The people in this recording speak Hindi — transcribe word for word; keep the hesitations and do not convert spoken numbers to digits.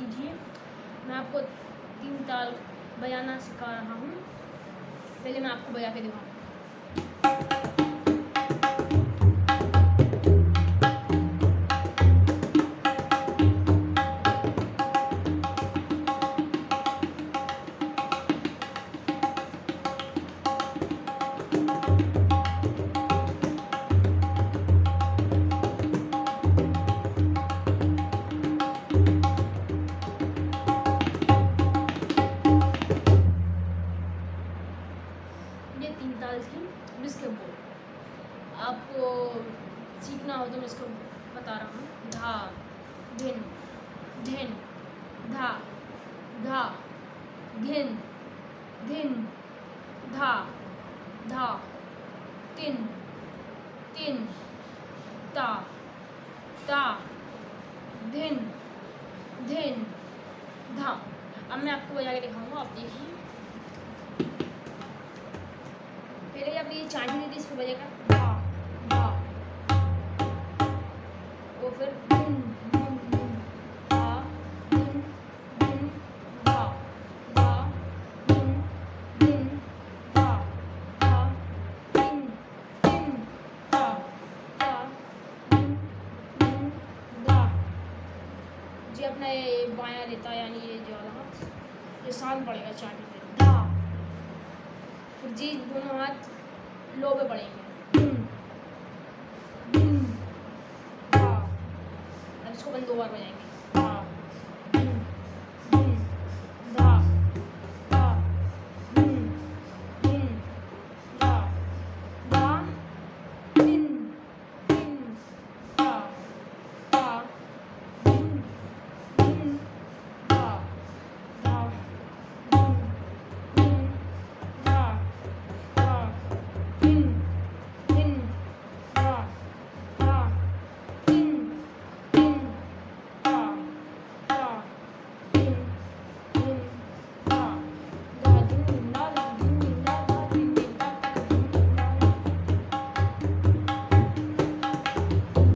लीजिए। मैं आपको तीन ताल बजाना सिखा रहा हूँ। पहले मैं आपको बजा के दिखाऊँ। ये तीन ताल थी जिसके बोल आपको सीखना हो तो मैं इसको बता रहा हूँ। धा धिन धिन धा धा धिन धिन धा धा तिन तिन ता ता धिन धिन धा। अब मैं आपको बजा के दिखाऊंगा, आप देखिए। पहले जब ये चांदी थी इस पर बजेगा धा धा, और फिर धिन धिन धिन धा धिन धिन धा धा धिन धिन धा धा धिन धिन धा धा धिन धिन धा। जी अपना ये बायां लेता यानी ये जो हाथ ये शांत पड़ेगा चांदी में धा। फिर जी दोनों हाथ लो पे पड़ेंगे धिन धिन धा। अब इसको अपन दो बार बजाएंगे।